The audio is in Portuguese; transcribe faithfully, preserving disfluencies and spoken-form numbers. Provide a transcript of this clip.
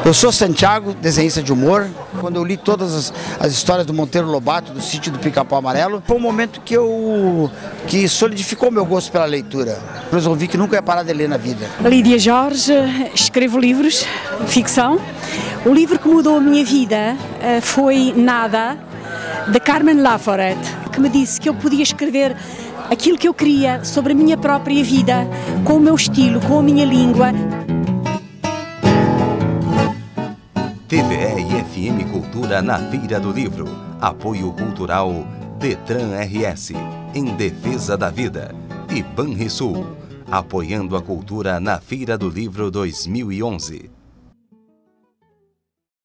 Eu sou Santiago, desenhista de humor. Quando eu li todas as, as histórias do Monteiro Lobato, do Sítio do Pica-Pau Amarelo, foi um momento que eu que solidificou meu gosto pela leitura. Eu resolvi que nunca ia parar de ler na vida. Lídia Jorge, escrevo livros, ficção. O livro que mudou a minha vida foi Nada, de Carmen Laforet, que me disse que eu podia escrever aquilo que eu queria sobre a minha própria vida, com o meu estilo, com a minha língua. T V E e F M Cultura na Feira do Livro. Apoio Cultural Detran R S, em defesa da vida. E Banrisul, apoiando a cultura na Feira do Livro dois mil e onze.